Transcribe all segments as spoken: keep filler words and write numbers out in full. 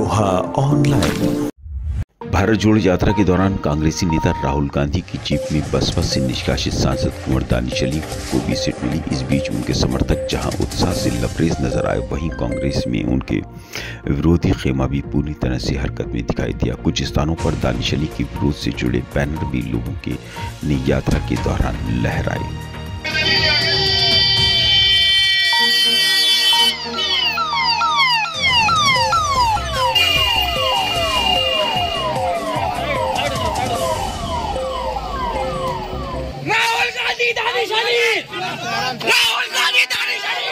Amroha online. Bharat जोड़ो यात्रा के दौरान कांग्रेसी नेता राहुल गांधी की जीप में बसपा से निष्कासित सांसद कुंवर दानिश अली को भी सीट मिली। इस बीच उनके समर्थक जहां उत्साह से लबरेज नजर आए, वहीं कांग्रेस में उनके विरोधी खेमा भी पूरी तरह से हरकत में दिखाई दिया। कुछ स्थानों पर दानिश अली के विरोध से जुड़े बैनर भी लोगों के ने यात्रा के दौरान लहराए। दानिश अली, राहुल गांधी दानिश अली।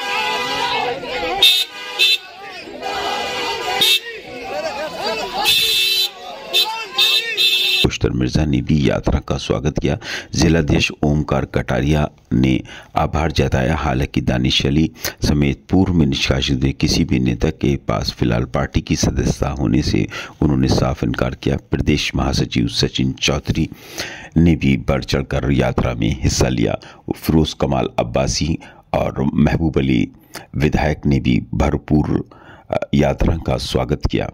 मुश्तर मिर्जा ने भी यात्रा का स्वागत किया। जिलाध्यक्ष ओमकार कटारिया ने आभार जताया। हालांकि दानिश अली समेत पूर्व में निष्कासित हुए किसी भी नेता के पास फिलहाल पार्टी की सदस्यता होने से उन्होंने साफ इनकार किया। प्रदेश महासचिव सचिन चौधरी ने भी बढ़ चढ़कर यात्रा में हिस्सा लिया। फिरोज कमाल अब्बासी और महबूब अली विधायक ने भी भरपूर यात्रा का स्वागत किया।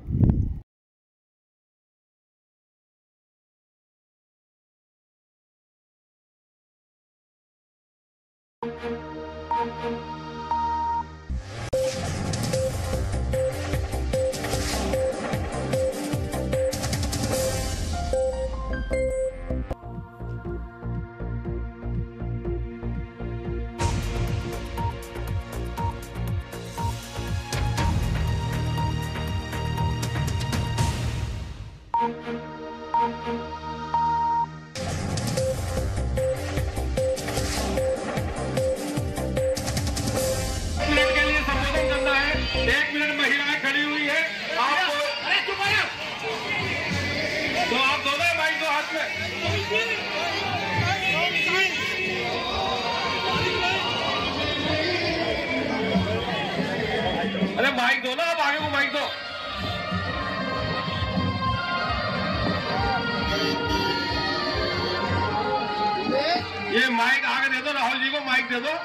एक मिनट महिलाएं खड़ी हुई है, आपको अरे चुप रहो, तो आप दोनों भाई दो हाथ में अरे माइक दो ना, आप आगे को माइक दो। ये माइक आगे दे दो, राहुल जी को माइक दे दो।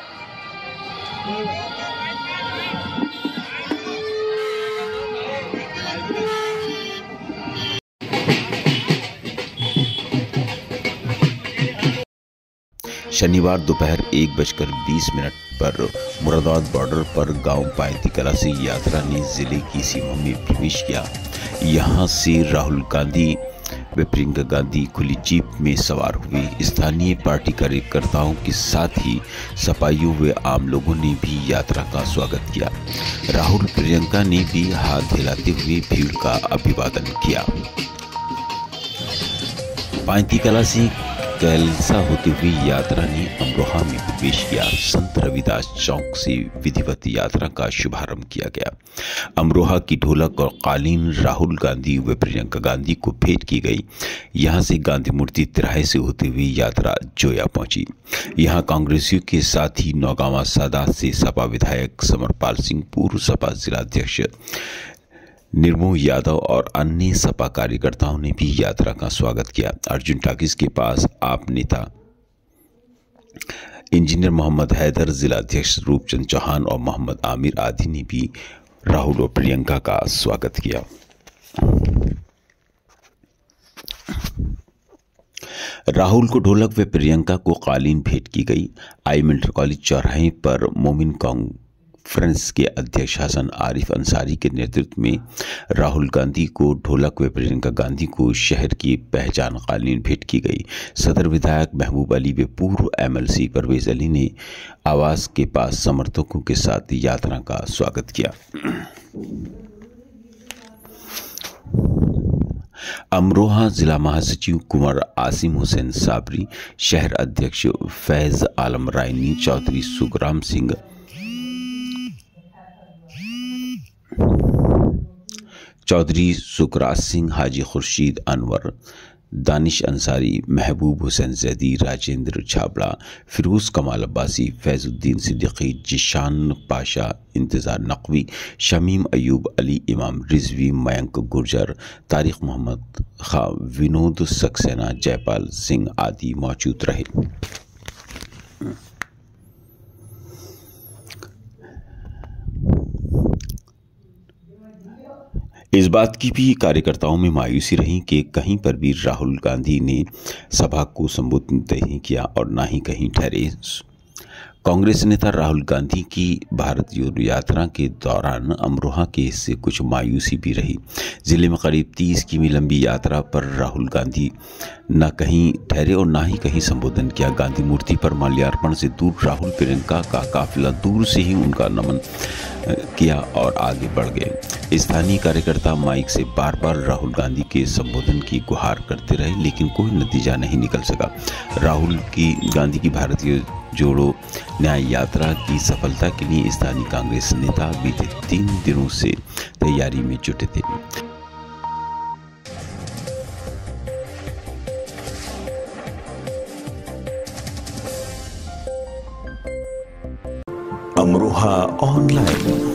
शनिवार दोपहर एक बजकर बीस मिनट पर मुरादाबाद बॉर्डर पर गांव पायती कला से यात्रा ने जिले की सीमा में प्रवेश किया। यहां से राहुल गांधी व प्रियंका गांधी खुली जीप में सवार हुए। स्थानीय पार्टी कार्यकर्ताओं के साथ ही सपाइयों व आम लोगों ने भी यात्रा का स्वागत किया। राहुल प्रियंका ने भी हाथ हिलाते हुए भीड़ का अभिवादन किया। पायती कला से कैलसा होते हुए यात्रा ने अमरोहा में प्रवेश किया। संत रविदास चौक से विधिवत यात्रा का शुभारंभ किया गया। अमरोहा की ढोलक और कालीन राहुल गांधी व प्रियंका गांधी को भेंट की गई। यहां से गांधी मूर्ति तिराहे से होते हुए यात्रा जोया पहुंची। यहां कांग्रेसियों के साथ ही नौगांवा सादात से सपा विधायक समरपाल सिंह, पूर्व सपा जिलाध्यक्ष निर्मोह यादव और अन्य सपा कार्यकर्ताओं ने भी यात्रा का स्वागत किया। अर्जुन टाकिस के पास आप नेता इंजीनियर मोहम्मद हैदर, जिलाध्यक्ष रूपचंद चौहान और मोहम्मद आमिर आदि ने भी राहुल और प्रियंका का स्वागत किया। राहुल को ढोलक व प्रियंका को कालीन भेंट की गई। आई मेडिकल कॉलेज चौराहे पर मोमिन कॉन्फ्रेंस के अध्यक्ष हसन आरिफ अंसारी के नेतृत्व में राहुल गांधी को ढोलक व प्रियंका गांधी को शहर की पहचान कालीन भेंट की गई। सदर विधायक महबूब अली व पूर्व एमएलसी परवेज अली ने आवास के पास समर्थकों के साथ यात्रा का स्वागत किया। अमरोहा जिला महासचिव कुंवर आसिम हुसैन साबरी, शहर अध्यक्ष फैज आलम रायनी, चौधरी सुखराम सिंह, चौधरी सुखराज सिंह, हाजी खुर्शीद अनवर, दानिश अंसारी, महबूब हुसैन जैदी, राजेंद्र छाबड़ा, फिरोज कमाल अब्बासी, फैजुद्दीन सिद्दीकी, जिशान पाशा, इंतजार नकवी, शमीम अयूब, अली इमाम रिजवी, मयंक गुर्जर, तारिक मोहम्मद खां, विनोद सक्सेना, जयपाल सिंह आदि मौजूद रहे। इस बात की भी कार्यकर्ताओं में मायूसी रही कि कहीं पर भी राहुल गांधी ने सभा को संबोधित नहीं किया और ना ही कहीं ठहरे। कांग्रेस नेता राहुल गांधी की भारत जोड़ो यात्रा के दौरान अमरोहा के हिस्से कुछ मायूसी भी रही। जिले में करीब तीस किमी लंबी यात्रा पर राहुल गांधी न कहीं ठहरे और ना ही कहीं संबोधन किया। गांधी मूर्ति पर माल्यार्पण से दूर राहुल प्रियंका का काफिला दूर से ही उनका नमन किया और आगे बढ़ गए। स्थानीय कार्यकर्ता माइक से बार बार राहुल गांधी के संबोधन की गुहार करते रहे, लेकिन कोई नतीजा नहीं निकल सका। राहुल की गांधी की भारतीय जोड़ो न्याय यात्रा की सफलता के लिए स्थानीय कांग्रेस नेता बीते तीन दिनों से तैयारी में जुटे थे। अमरोहा ऑनलाइन।